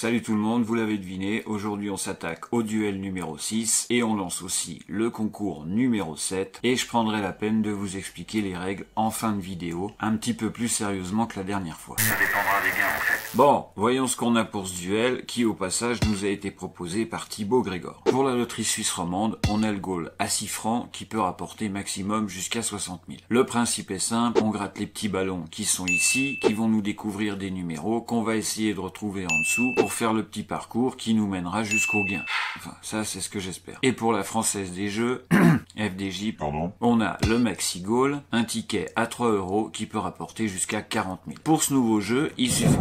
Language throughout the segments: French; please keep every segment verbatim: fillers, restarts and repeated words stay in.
Salut tout le monde, vous l'avez deviné, aujourd'hui on s'attaque au duel numéro six et on lance aussi le concours numéro sept et je prendrai la peine de vous expliquer les règles en fin de vidéo, un petit peu plus sérieusement que la dernière fois. Ça dépendra des gains en fait. Bon, voyons ce qu'on a pour ce duel qui au passage nous a été proposé par Thibaut Grégor. Pour la loterie suisse romande, on a le goal à six francs qui peut rapporter maximum jusqu'à soixante mille. Le principe est simple, on gratte les petits ballons qui sont ici, qui vont nous découvrir des numéros qu'on va essayer de retrouver en dessous pour faire le petit parcours qui nous mènera jusqu'au gain. Enfin, ça c'est ce que j'espère. Et pour la française des jeux, F D J, Pardon. on a le Maxi Goal, un ticket à trois euros qui peut rapporter jusqu'à quarante mille. Pour ce nouveau jeu, il suffit...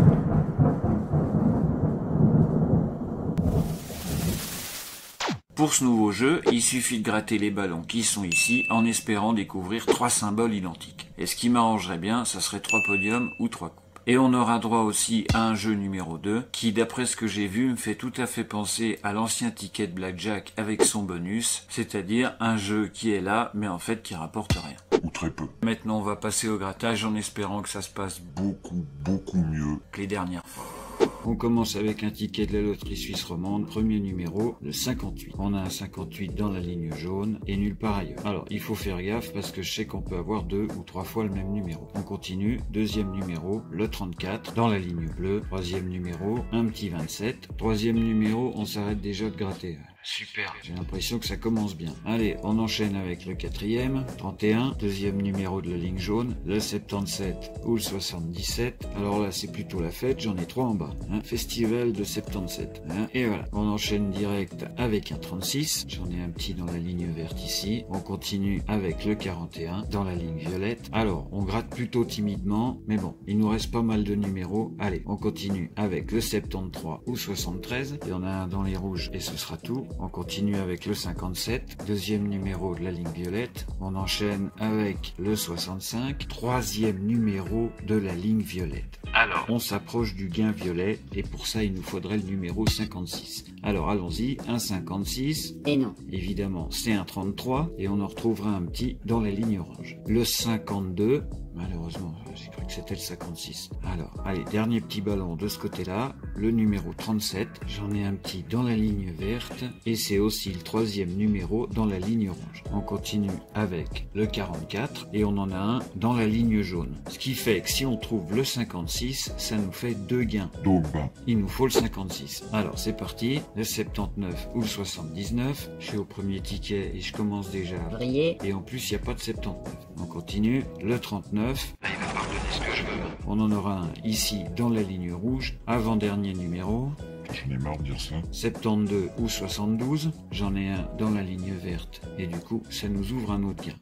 Pour ce nouveau jeu, il suffit de gratter les ballons qui sont ici en espérant découvrir trois symboles identiques. Et ce qui m'arrangerait bien, ça serait trois podiums ou trois coupes. Et on aura droit aussi à un jeu numéro deux qui, d'après ce que j'ai vu, me fait tout à fait penser à l'ancien ticket de Blackjack avec son bonus, c'est-à-dire un jeu qui est là, mais en fait qui rapporte rien. Ou très peu. Maintenant, on va passer au grattage en espérant que ça se passe Beaucoup, beaucoup mieux. que les dernières fois. On commence avec un ticket de la loterie suisse romande, premier numéro, le cinquante-huit. On a un cinquante-huit dans la ligne jaune et nulle part ailleurs. Alors, il faut faire gaffe parce que je sais qu'on peut avoir deux ou trois fois le même numéro. On continue, deuxième numéro, le trente-quatre, dans la ligne bleue. Troisième numéro, un petit vingt-sept. Troisième numéro, on s'arrête déjà de gratter. Super, j'ai l'impression que ça commence bien. Allez, on enchaîne avec le quatrième, trente et un, deuxième numéro de la ligne jaune, le soixante-dix-sept ou le soixante-dix-sept. Alors là, c'est plutôt la fête, j'en ai trois en bas. Hein. Festival de soixante-dix-sept. Hein. Et voilà, on enchaîne direct avec un trente-six. J'en ai un petit dans la ligne verte ici. On continue avec le quarante et un dans la ligne violette. Alors, on gratte plutôt timidement, mais bon, il nous reste pas mal de numéros. Allez, on continue avec le soixante-treize ou soixante-treize. Il y en a un dans les rouges et ce sera tout. On continue avec le cinquante-sept, deuxième numéro de la ligne violette. On enchaîne avec le soixante-cinq, troisième numéro de la ligne violette. Alors, on s'approche du gain violet et pour ça, il nous faudrait le numéro cinquante-six. Alors, allons-y, un cinquante-six. Et non. Évidemment, c'est un trente-trois et on en retrouvera un petit dans la ligne orange. Le cinquante-deux, malheureusement, j'ai cru que c'était le cinquante-six. Alors, allez, dernier petit ballon de ce côté-là, le numéro trente-sept. J'en ai un petit dans la ligne verte et c'est aussi le troisième numéro dans la ligne orange. On continue avec le quarante-quatre et on en a un dans la ligne jaune. Ce qui fait que si on trouve le cinquante-six, ça nous fait deux gains. Donc ben, Il nous faut le cinquante-six. Alors, c'est parti. Le soixante-dix-neuf ou le soixante-dix-neuf. Je suis au premier ticket et je commence déjà à Briller. et en plus, il n'y a pas de soixante-dix-neuf. On continue. Le trente-neuf. là, il va pas me donner ce que je veux. On en aura un ici dans la ligne rouge. Avant-dernier numéro. J'en ai marre de dire ça. soixante-douze ou soixante-douze. J'en ai un dans la ligne verte. Et du coup, ça nous ouvre un autre gain.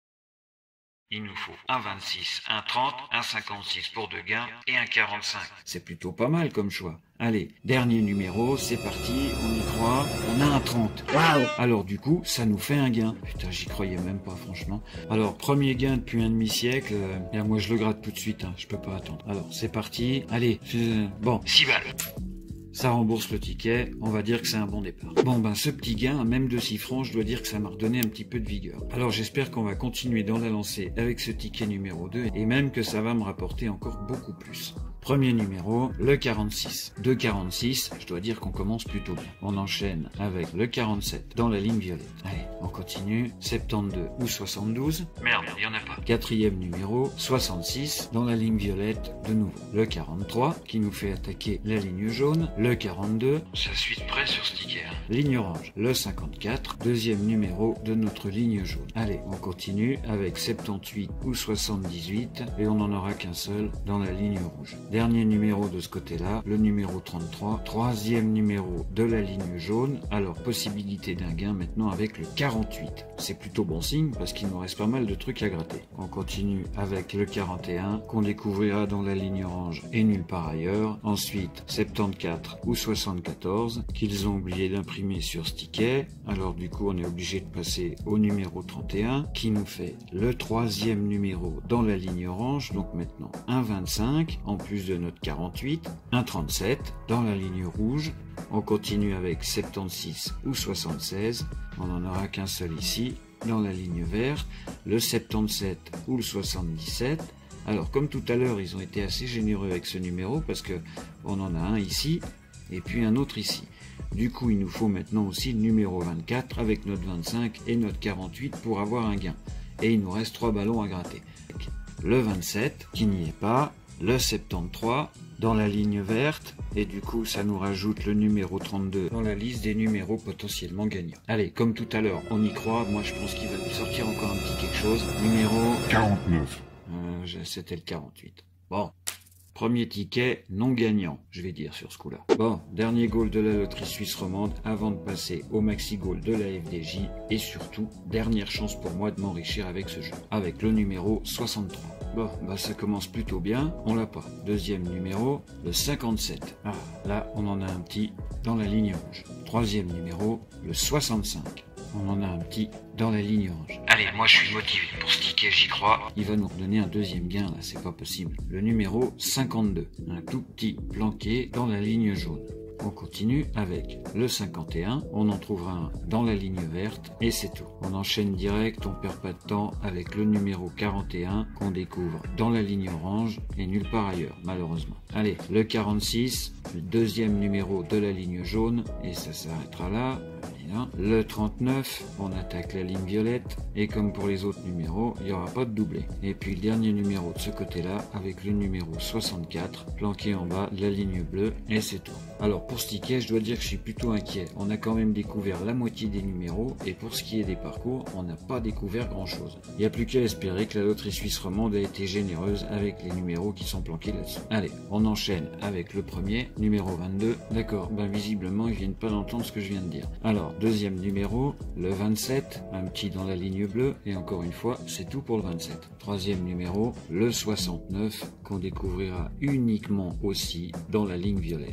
Il nous faut un vingt-six, un trente, un cinquante-six pour deux gains et un quarante-cinq. C'est plutôt pas mal comme choix. Allez, dernier numéro, c'est parti, on y croit, on a un trente. Waouh. Alors du coup, ça nous fait un gain. Putain, j'y croyais même pas, franchement. Alors, premier gain depuis un demi-siècle, euh, bien, moi je le gratte tout de suite, hein, je peux pas attendre. Alors, c'est parti, allez, je... bon, six balles. ça rembourse le ticket, on va dire que c'est un bon départ. Bon ben ce petit gain, même de six francs, je dois dire que ça m'a redonné un petit peu de vigueur. Alors j'espère qu'on va continuer dans la lancée avec ce ticket numéro deux et même que ça va me rapporter encore beaucoup plus. Premier numéro, le quarante-six. De quarante-six, je dois dire qu'on commence plutôt bien. On enchaîne avec le quarante-sept dans la ligne violette. Allez, on continue. soixante-douze ou soixante-douze. Merde, il y en a pas. Quatrième numéro, soixante-six dans la ligne violette de nouveau. Le quarante-trois qui nous fait attaquer la ligne jaune. Le quarante-deux, Ça suit de près sur ce ticket. Hein. ligne orange. Le cinquante-quatre, deuxième numéro de notre ligne jaune. Allez, on continue avec soixante-dix-huit ou soixante-dix-huit et on n'en aura qu'un seul dans la ligne rouge. Dernier numéro de ce côté-là, le numéro trente-trois, troisième numéro de la ligne jaune. Alors, possibilité d'un gain maintenant avec le quarante-huit. C'est plutôt bon signe parce qu'il nous reste pas mal de trucs à gratter. On continue avec le quarante et un qu'on découvrira dans la ligne orange et nulle part ailleurs. Ensuite, soixante-quatorze ou soixante-quatorze qu'ils ont oublié d'imprimer sur ce ticket. Alors du coup, on est obligé de passer au numéro trente et un qui nous fait le troisième numéro dans la ligne orange. Donc maintenant, un vingt-cinq en plus de notre quarante-huit, un trente-sept dans la ligne rouge. On continue avec soixante-seize ou soixante-seize, on n'en aura qu'un seul ici, dans la ligne verte, le soixante-dix-sept ou le soixante-dix-sept. Alors comme tout à l'heure, ils ont été assez généreux avec ce numéro parce que on en a un ici, et puis un autre ici. Du coup, il nous faut maintenant aussi le numéro vingt-quatre avec notre vingt-cinq et notre quarante-huit pour avoir un gain. Et il nous reste trois ballons à gratter. Le vingt-sept, qui n'y est pas, le soixante-treize dans la ligne verte, et du coup, ça nous rajoute le numéro trente-deux dans la liste des numéros potentiellement gagnants. Allez, comme tout à l'heure, on y croit. Moi, je pense qu'il va nous sortir encore un petit quelque chose. Numéro quarante-neuf. Euh, C'était le quarante-huit. Bon. Premier ticket non gagnant, je vais dire sur ce coup-là. Bon, dernier goal de la loterie suisse romande avant de passer au maxi goal de la F D J et surtout, dernière chance pour moi de m'enrichir avec ce jeu, avec le numéro soixante-trois. Bon, bah ça commence plutôt bien, on l'a pas. Deuxième numéro, le cinquante-sept. Ah, là on en a un petit dans la ligne rouge. Troisième numéro, le soixante-cinq. On en a un petit dans la ligne orange. Allez, moi je suis motivé. Pour ce ticket, j'y crois. Il va nous redonner un deuxième gain, là, c'est pas possible. Le numéro cinquante-deux. Un tout petit planqué dans la ligne jaune. On continue avec le cinquante et un. On en trouvera un dans la ligne verte. Et c'est tout. On enchaîne direct, on perd pas de temps avec le numéro quarante et un qu'on découvre dans la ligne orange et nulle part ailleurs, malheureusement. Allez, le quarante-six. Le deuxième numéro de la ligne jaune. Et ça s'arrêtera là. Le trente-neuf, on attaque la ligne violette, et comme pour les autres numéros, il n'y aura pas de doublé. Et puis le dernier numéro de ce côté-là, avec le numéro soixante-quatre, planqué en bas de la ligne bleue, et c'est tout. Alors pour ce ticket, je dois dire que je suis plutôt inquiet. On a quand même découvert la moitié des numéros, et pour ce qui est des parcours, on n'a pas découvert grand-chose. Il n'y a plus qu'à espérer que la loterie suisse romande a été généreuse avec les numéros qui sont planqués là-dessus. Allez, on enchaîne avec le premier, numéro vingt-deux. D'accord, ben visiblement, ils viennent pas d'entendre ce que je viens de dire. Alors, deuxième numéro, le vingt-sept, un petit dans la ligne bleue, et encore une fois, c'est tout pour le vingt-sept. Troisième numéro, le soixante-neuf, qu'on découvrira uniquement aussi dans la ligne violette.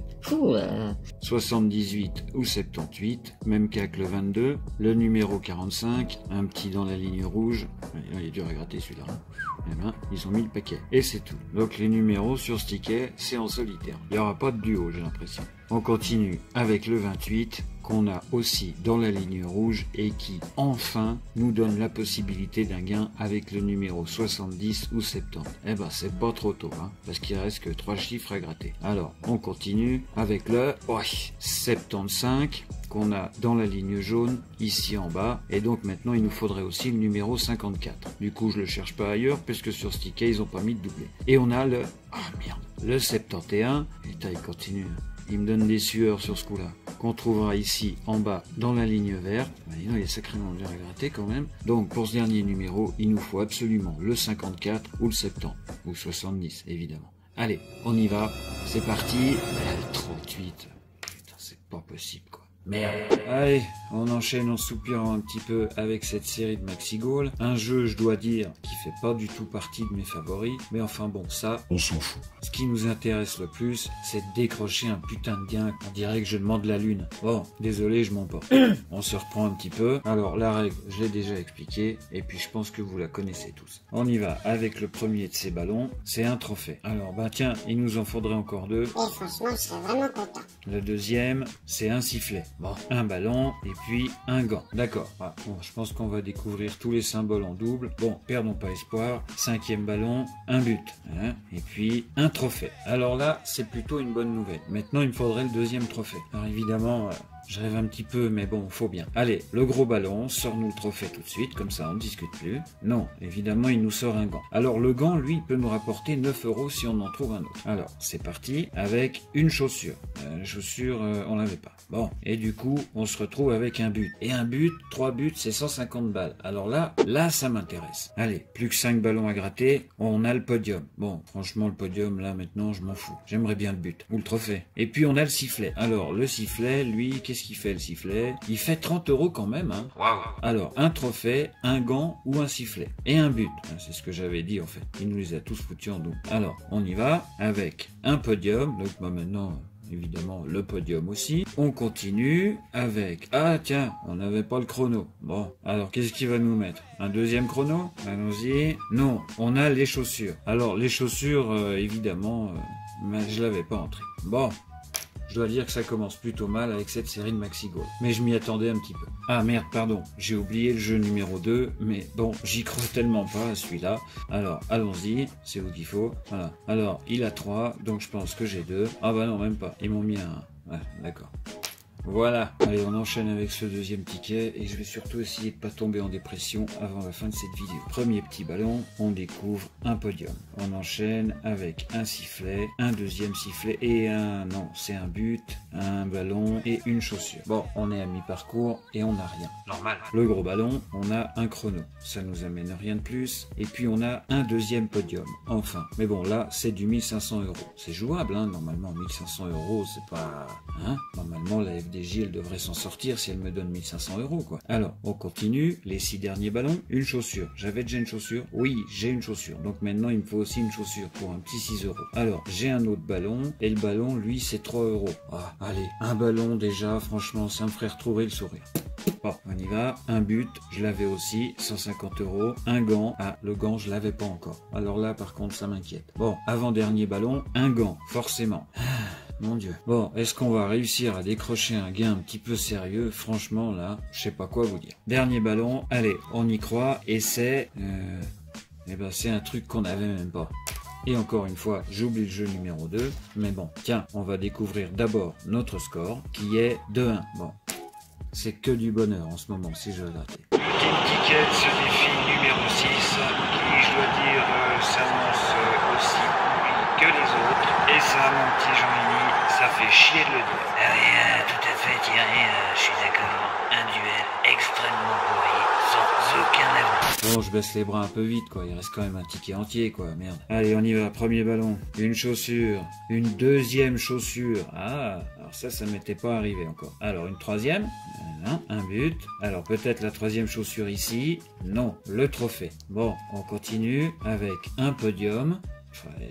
soixante-dix-huit ou soixante-dix-huit, même cas que le vingt-deux, le numéro quarante-cinq, un petit dans la ligne rouge, il est dur à gratter celui-là, hein. Eh ben, ils ont mis le paquet. Et c'est tout. Donc les numéros sur ce ticket, c'est en solitaire. Il n'y aura pas de duo, j'ai l'impression. On continue avec le vingt-huit, qu'on a aussi dans la ligne rouge et qui, enfin, nous donne la possibilité d'un gain avec le numéro soixante-dix ou soixante-dix. Eh ben, c'est pas trop tôt, hein, parce qu'il reste que trois chiffres à gratter. Alors, on continue avec le ouais, soixante-quinze, qu'on a dans la ligne jaune, ici en bas, et donc maintenant il nous faudrait aussi le numéro cinquante-quatre. Du coup je le cherche pas ailleurs, puisque sur ce ticket ils ont pas mis de doublé. Et on a le... Ah merde, le soixante et un, et il continue, il me donne des sueurs sur ce coup-là, qu'on trouvera ici en bas dans la ligne verte. Ben, il est sacrément dur à gratter quand même. Donc pour ce dernier numéro, il nous faut absolument le cinquante-quatre ou le soixante-dix, ou soixante-dix évidemment. Allez, on y va, c'est parti. Le trente-huit, putain c'est pas possible quoi. Merde. Allez, on enchaîne en soupirant un petit peu avec cette série de Maxi Goal. Un jeu, je dois dire, qui fait pas du tout partie de mes favoris. Mais enfin bon, ça, on s'en fout. Ce qui nous intéresse le plus, c'est de décrocher un putain de gain. On dirait que je demande la lune. Bon, désolé, je m'emporte. On se reprend un petit peu. Alors, la règle, je l'ai déjà expliquée. Et puis, je pense que vous la connaissez tous. On y va avec le premier de ces ballons. C'est un trophée. Alors, bah tiens, il nous en faudrait encore deux. Et franchement, je serais vraiment content. Le deuxième, c'est un sifflet. Bon, un ballon et puis un gant. D'accord. Ah, bon, je pense qu'on va découvrir tous les symboles en double. Bon, perdons pas espoir. Cinquième ballon, un but. Hein, et puis un trophée. Alors là, c'est plutôt une bonne nouvelle. Maintenant, il me faudrait le deuxième trophée. Alors évidemment... Euh, Je rêve un petit peu, mais bon, faut bien. Allez, le gros ballon, sors-nous le trophée tout de suite, comme ça on ne discute plus. Non, évidemment, il nous sort un gant. Alors, le gant, lui, peut nous rapporter neuf euros si on en trouve un autre. Alors, c'est parti, avec une chaussure. Euh, la chaussure, euh, on l'avait pas. Bon, et du coup, on se retrouve avec un but. Et un but, trois buts, c'est cent cinquante balles. Alors là, là, ça m'intéresse. Allez, plus que cinq ballons à gratter, on a le podium. Bon, franchement, le podium, là, maintenant, je m'en fous. J'aimerais bien le but, ou le trophée. Et puis, on a le sifflet. Alors, le sifflet, lui, qu'est-ce qu'il fait, le sifflet? Il fait trente euros quand même, hein. Waouh. Alors, un trophée, un gant ou un sifflet. Et un but. C'est ce que j'avais dit, en fait. Il nous les a tous foutus en double. Alors, on y va avec un podium. Donc, bah, maintenant... évidemment le podium aussi. On continue avec... Ah tiens, on n'avait pas le chrono. Bon, alors qu'est-ce qu'il va nous mettre? Un deuxième chrono? Allons-y. Non, on a les chaussures. Alors les chaussures, euh, évidemment, euh, mais je l'avais pas entré. Bon, je dois dire que ça commence plutôt mal avec cette série de Maxi Goal. Mais je m'y attendais un petit peu. Ah merde, pardon, j'ai oublié le jeu numéro deux, mais bon, j'y crois tellement pas à celui-là. Alors, allons-y, c'est où qu'il faut. Voilà. Alors, il a trois, donc je pense que j'ai deux. Ah bah non, même pas. Ils m'ont mis un... Ouais, d'accord. Voilà, allez on enchaîne avec ce deuxième ticket et je vais surtout essayer de pas tomber en dépression avant la fin de cette vidéo. Premier petit ballon, on découvre un podium. On enchaîne avec un sifflet, un deuxième sifflet et un... non, c'est un but, un ballon et une chaussure. Bon, on est à mi-parcours et on n'a rien. Normal. Le gros ballon, on a un chrono. Ça nous amène rien de plus. Et puis on a un deuxième podium. Enfin. Mais bon, là, c'est du mille cinq cents euros. C'est jouable, hein. Normalement, mille cinq cents euros, c'est pas... Hein. Normalement, la F D J, elle devrait s'en sortir si elle me donne mille cinq cents euros, quoi. Alors, on continue. Les six derniers ballons. Une chaussure. J'avais déjà une chaussure? Oui, j'ai une chaussure. Donc maintenant, il me faut aussi une chaussure pour un petit six euros. Alors, j'ai un autre ballon. Et le ballon, lui, c'est trois euros. Ah, allez. Un ballon, déjà, franchement, ça me ferait retrouver le sourire. Bon, on y va. Un but, je l'avais aussi, cent cinquante euros. Un gant, ah, le gant, je l'avais pas encore. Alors là, par contre, ça m'inquiète. Bon, avant-dernier ballon, un gant, forcément. Mon Dieu. Bon, est-ce qu'on va réussir à décrocher un gain un petit peu sérieux? Franchement, là, je sais pas quoi vous dire. Dernier ballon, allez, on y croit, et c'est... Euh, eh ben, c'est un truc qu'on n'avait même pas. Et encore une fois, j'oublie le jeu numéro deux. Mais bon, tiens, on va découvrir d'abord notre score, qui est de un. Bon, c'est que du bonheur en ce moment, si je veux rater. Team Ticket, ce défi numéro six, qui, je dois dire, euh, s'annonce euh, aussi pourri que les autres. Et ça, mon petit Jean-Mini, ça fait chier de le dire. Ah oui, euh, tout à fait, Thierry, euh, je suis d'accord. Un duel extrêmement pourri, sans aucun avenir. Bon, je baisse les bras un peu vite, quoi. Il reste quand même un ticket entier, quoi. Merde. Allez, on y va. Premier ballon. Une chaussure. Une deuxième chaussure. Ah, alors ça, ça m'était pas arrivé encore. Alors, une troisième. Voilà, un but. Alors, peut-être la troisième chaussure ici. Non, le trophée. Bon, on continue avec un podium. Ouais.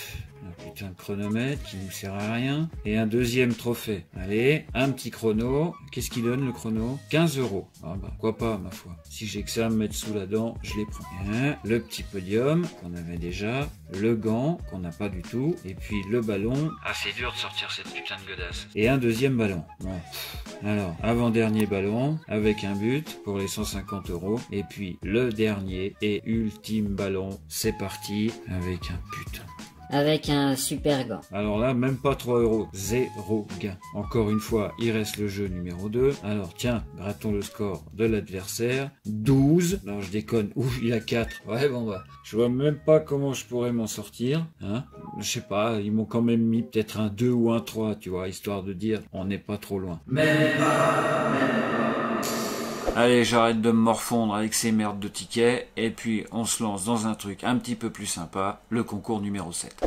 Un putain de chronomètre qui nous sert à rien. Et un deuxième trophée. Allez, un petit chrono. Qu'est-ce qu'il donne le chrono? quinze euros. Ah bah, quoi pas, ma foi. Si j'ai que ça à me mettre sous la dent, je les prends. Hein, le petit podium qu'on avait déjà. Le gant qu'on n'a pas du tout. Et puis le ballon. Ah, c'est dur de sortir cette putain de godasse. Et un deuxième ballon. Bon. Alors, avant-dernier ballon avec un but pour les cent cinquante euros. Et puis le dernier et ultime ballon. C'est parti avec un putain. Avec un super gant. Alors là, même pas trois euros. Zéro gain. Encore une fois, il reste le jeu numéro deux. Alors tiens, grattons le score de l'adversaire. douze. Non, je déconne. Ouh, il a quatre. Ouais, bon bah. Je vois même pas comment je pourrais m'en sortir. Hein, je sais pas, ils m'ont quand même mis peut-être un deux ou un trois, tu vois, histoire de dire on n'est pas trop loin. Même pas, même pas. Allez, j'arrête de me morfondre avec ces merdes de tickets, et puis on se lance dans un truc un petit peu plus sympa, le concours numéro sept.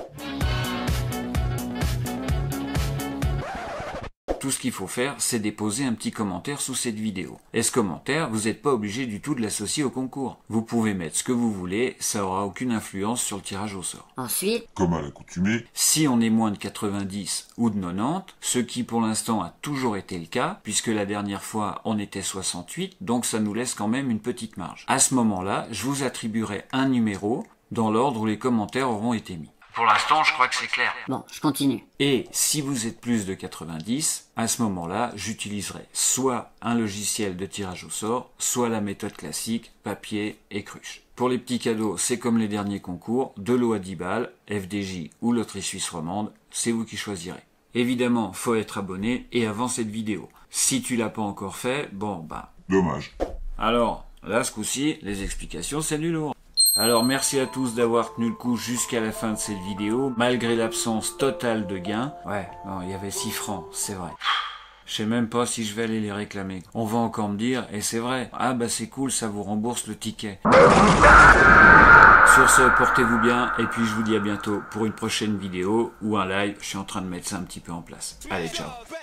Tout ce qu'il faut faire, c'est déposer un petit commentaire sous cette vidéo. Et ce commentaire, vous n'êtes pas obligé du tout de l'associer au concours. Vous pouvez mettre ce que vous voulez, ça aura aucune influence sur le tirage au sort. Ensuite, comme à l'accoutumée, si on est moins de quatre-vingt-dix ou de quatre-vingt-dix, ce qui pour l'instant a toujours été le cas, puisque la dernière fois on était soixante-huit, donc ça nous laisse quand même une petite marge. À ce moment-là, je vous attribuerai un numéro dans l'ordre où les commentaires auront été mis. Pour l'instant, je crois que c'est clair. bon, je continue. Et si vous êtes plus de quatre-vingt-dix, à ce moment-là, j'utiliserai soit un logiciel de tirage au sort, soit la méthode classique, papier et cruche. Pour les petits cadeaux, c'est comme les derniers concours, de l'eau à dix balles, F D J ou Loterie Suisse Romande, c'est vous qui choisirez. Évidemment, faut être abonné et avant cette vidéo. Si tu l'as pas encore fait, bon bah... dommage. Alors, là ce coup-ci, les explications c'est du lourd. Alors merci à tous d'avoir tenu le coup jusqu'à la fin de cette vidéo, malgré l'absence totale de gains. Ouais, non, il y avait six francs, c'est vrai. Je sais même pas si je vais aller les réclamer. On va encore me dire, et c'est vrai, ah bah c'est cool, ça vous rembourse le ticket. Sur ce, portez-vous bien, et puis je vous dis à bientôt pour une prochaine vidéo ou un live, je suis en train de mettre ça un petit peu en place. Allez, ciao.